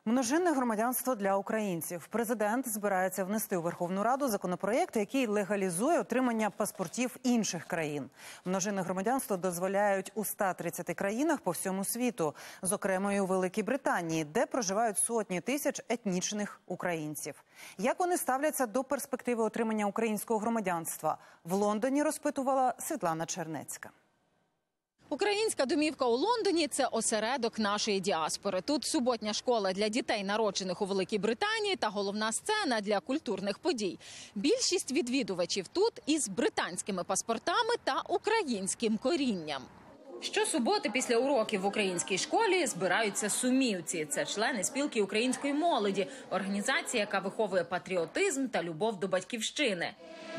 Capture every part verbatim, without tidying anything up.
Множинне громадянство для українців. Президент збирається внести у Верховну Раду законопроєкт, який легалізує отримання паспортів інших країн. Множинне громадянство дозволяють у ста тридцяти країнах по всьому світу, зокрема і у Великій Британії, де проживають сотні тисяч етнічних українців. Як вони ставляться до перспективи отримання українського громадянства? В Лондоні розпитувала Світлана Чернецька. Українська домівка у Лондоні – це осередок нашої діаспори. Тут суботня школа для дітей, народжених у Великій Британії, та головна сцена для культурних подій. Більшість відвідувачів тут із британськими паспортами та українським корінням. Щосуботи після уроків в українській школі збираються сумівці. Це члени спілки української молоді, організація, яка виховує патріотизм та любов до батьківщини.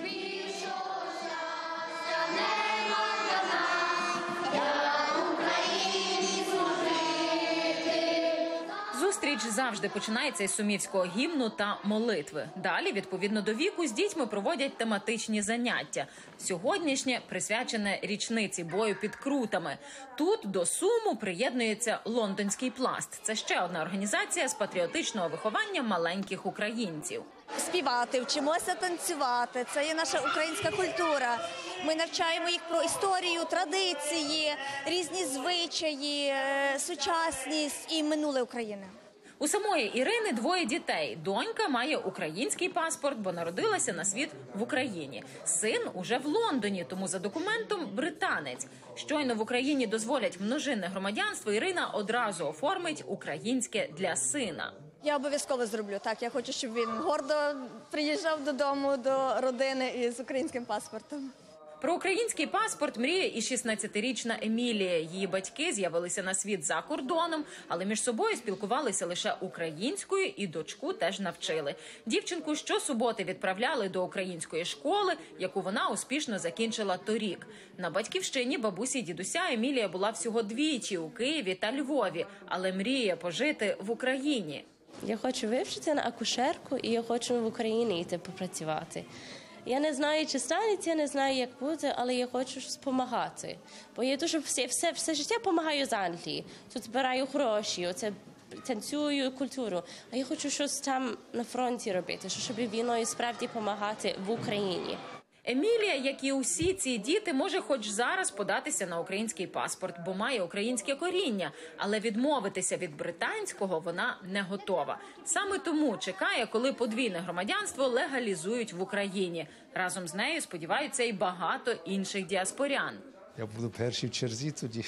Зустріч завжди починається із сумівського гімну та молитви. Далі, відповідно до віку, з дітьми проводять тематичні заняття. Сьогоднішнє присвячене річниці бою під Крутами. Тут до Суму приєднується Лондонський пласт. Це ще одна організація з патріотичного виховання маленьких українців. Співати, вчимося танцювати. Це є наша українська культура. Ми навчаємо їх про історію, традиції, різні звичаї, сучасність і минуле України. У самої Ірини двоє дітей. Донька має український паспорт, бо народилася на світ в Україні. Син уже в Лондоні, тому за документом британець. Щойно в Україні дозволять множинне громадянство, Ірина одразу оформить українське для сина. Я обов'язково зроблю так. Я хочу, щоб він гордо приїжджав додому до родини із українським паспортом. Про український паспорт мріє і шістнадцятирічна Емілія. Її батьки з'явилися на світ за кордоном, але між собою спілкувалися лише українською і дочку теж навчили. Дівчинку щосуботи відправляли до української школи, яку вона успішно закінчила торік. На батьківщині бабусі й дідуся Емілія була всього двічі – у Києві та Львові, але мріє пожити в Україні. Я хочу вивчитися на акушерку і я хочу в Україні йти попрацювати. Я не знаю, чи станеться, не знаю, як буде, але я хочу допомагати. Бо я дуже все, все, все життя допомагаю з Англії. Тут збираю гроші, оце танцюю культуру. А я хочу щось там на фронті робити, щоб війною справді допомагати в Україні. Емілія, як і усі ці діти, може хоч зараз податися на український паспорт, бо має українське коріння, але відмовитися від британського вона не готова. Саме тому чекає, коли подвійне громадянство легалізують в Україні. Разом з нею сподіваються і багато інших діаспорян. Я буду перший в черзі тоді.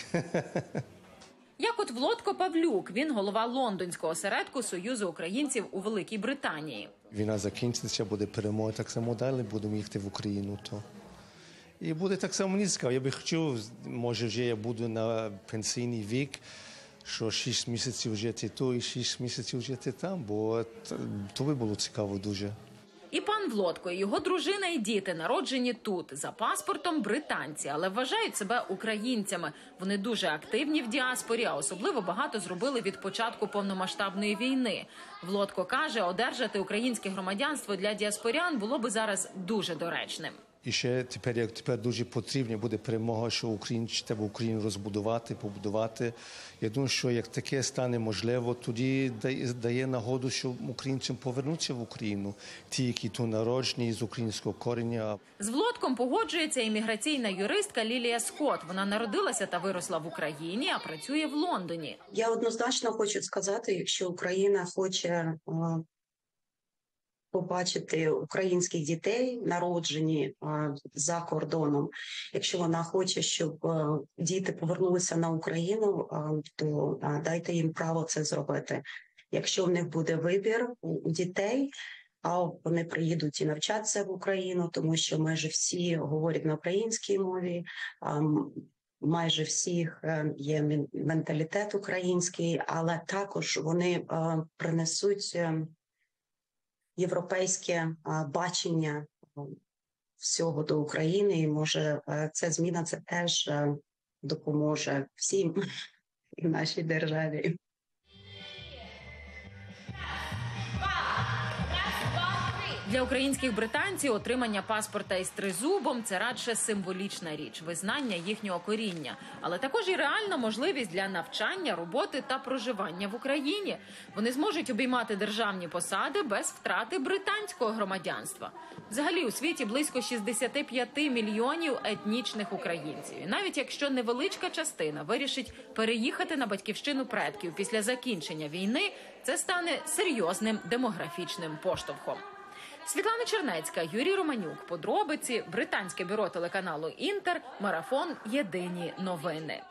Як от Влодко Павлюк, він голова лондонського осередку Союзу українців у Великій Британії. Війна закінчиться, буде перемога, так само далі будемо їхати в Україну. То. І буде так само мені цікаво. Я би хотів, може вже я буду на пенсійний вік, що шість місяців жити тут і шість місяців жити там, бо то би було цікаво дуже. І пан Влодко, і його дружина і діти народжені тут, за паспортом британці, але вважають себе українцями. Вони дуже активні в діаспорі, а особливо багато зробили від початку повномасштабної війни. Влодко каже, одержати українське громадянство для діаспорян було би зараз дуже доречним. І ще тепер, як тепер дуже потрібна буде перемога, що Україну, треба Україну розбудувати, побудувати. Я думаю, що як таке стане можливо, тоді дає, дає нагоду, що українцям повернуться в Україну. Ті, які тут народжені, з українського коріння. З Влодком погоджується імміграційна юристка Лілія Скотт. Вона народилася та виросла в Україні, а працює в Лондоні. Я однозначно хочу сказати, якщо Україна хоче побачити українських дітей, народжені а, за кордоном. Якщо вона хоче, щоб а, діти повернулися на Україну, а, то а, дайте їм право це зробити. Якщо в них буде вибір у дітей, а вони приїдуть і навчатися в Україну, тому що майже всі говорять на українській мові, а, майже всіх є менталітет український, але також вони а, принесуть європейське бачення всього до України, і може ця зміна це теж допоможе всім в нашій державі. Для українських британців отримання паспорта із тризубом – це радше символічна річ, визнання їхнього коріння. Але також і реальна можливість для навчання, роботи та проживання в Україні. Вони зможуть обіймати державні посади без втрати британського громадянства. Взагалі у світі близько шістдесят п'ять мільйонів етнічних українців. І навіть якщо невеличка частина вирішить переїхати на батьківщину предків після закінчення війни, це стане серйозним демографічним поштовхом. Світлана Чернецька, Юрій Романюк. Подробиці. Британське бюро телеканалу «Інтер». Марафон. Єдині новини.